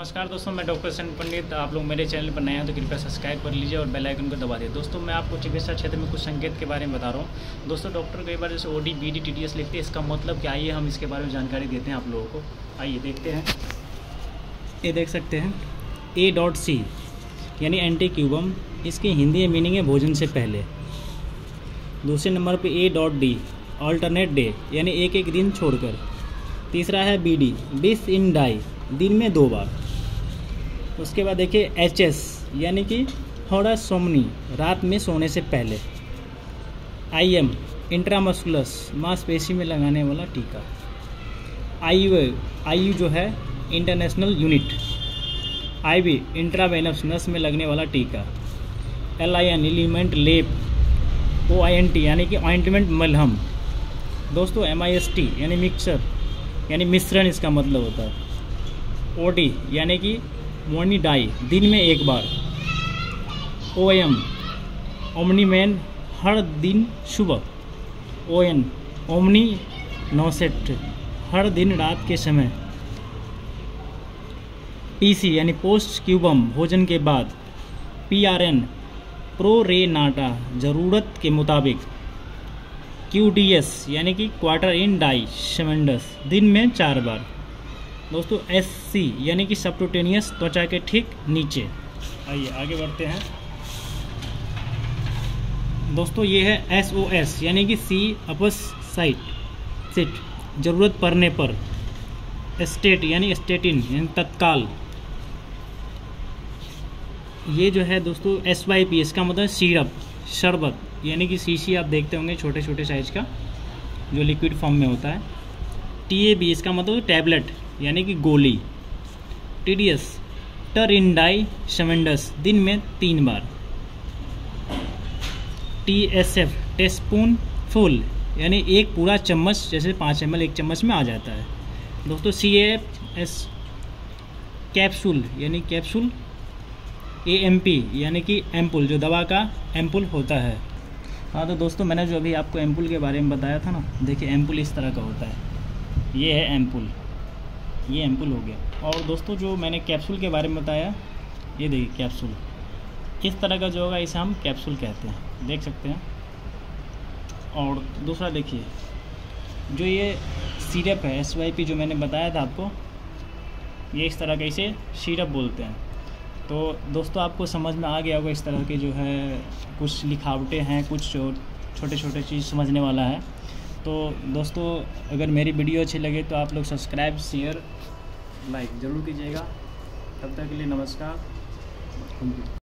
नमस्कार दोस्तों, मैं डॉक्टर सन पंडित। आप लोग मेरे चैनल पर नए हैं तो कृपया सब्सक्राइब कर लीजिए और बेल आइकन को दबा दीजिए। दोस्तों मैं आपको चिकित्सा क्षेत्र में कुछ संकेत के बारे में बता रहा हूँ। दोस्तों डॉक्टर कई बार जैसे OD, BD, TDS लिखते हैं, इसका मतलब क्या, आइए हम इसके बारे में जानकारी देते हैं आप लोगों को। आइए देखते हैं। ये देख सकते हैं A.C यानी एंटीक्यूबम, इसकी हिंदी में मीनिंग है भोजन से पहले। दूसरे नंबर पे A.D ऑल्टरनेट डे यानी एक एक दिन छोड़कर। तीसरा है BD बिस इन डाई, दिन में 2 बार। उसके बाद देखिए HS यानी कि थोड़ा सोमनी, रात में सोने से पहले। IM इंट्रामस्कुलस, मांसपेशी में लगाने वाला टीका। IU जो है इंटरनेशनल यूनिट। IV इंट्रावेनस, नस में लगने वाला टीका। LIN एलिमेंट लेप। OINT यानी कि ऑइंटमेंट, मलहम। दोस्तों MIST यानी मिक्सर यानी मिश्रण इसका मतलब होता है। OD यानी कि मोनी डाई, दिन में 1 बार। OM ओमनीमैन, हर दिन सुबह। ON ओमनी नौसेट, हर दिन रात के समय। PC यानी पोस्ट क्यूबम, भोजन के बाद। PRN प्रो रे नाटा, ज़रूरत के मुताबिक। QDS यानी कि क्वार्टर इन डाई शेमेंडस, दिन में 4 बार। दोस्तों SC यानी कि सबक्यूटेनियस, त्वचा के ठीक नीचे। आइए आगे बढ़ते हैं। दोस्तों ये है SOS यानी कि सी अपस सिट, ज़रूरत पड़ने पर। स्टेट यानी स्टेटिन यानी तत्काल। ये जो है दोस्तों SYP, इसका मतलब सिरप, शरबत यानी कि शीशी आप देखते होंगे छोटे छोटे साइज का, जो लिक्विड फॉर्म में होता है। TAB इसका मतलब टैबलेट यानी कि गोली। TDS टर इन डाई शेमेंडस, दिन में 3 बार। TSF टेस्पून फुल यानी एक पूरा चम्मच, जैसे 5 ml 1 चम्मच में आ जाता है। दोस्तों CAS कैप्सूल यानी कैप्सूल। AMP यानी कि एम्पुल, जो दवा का एम्पुल होता है। हाँ तो दोस्तों मैंने जो अभी आपको एम्पुल के बारे में बताया था ना, देखिए एम्पुल इस तरह का होता है। ये है एम्पुल, ये एम्पुल हो गया। और दोस्तों जो मैंने कैप्सूल के बारे में बताया, ये देखिए कैप्सूल किस तरह का जो होगा, इसे हम कैप्सूल कहते हैं, देख सकते हैं। और दूसरा देखिए जो ये सिरप है SYP, जो मैंने बताया था आपको, ये इस तरह का इसे सिरप बोलते हैं। तो दोस्तों आपको समझ में आ गया होगा, इस तरह के जो है कुछ लिखावटें हैं, कुछ छोटे छोटे चीज़ समझने वाला है। तो दोस्तों अगर मेरी वीडियो अच्छी लगे तो आप लोग सब्सक्राइब, शेयर, लाइक ज़रूर कीजिएगा। तब तक के लिए नमस्कार।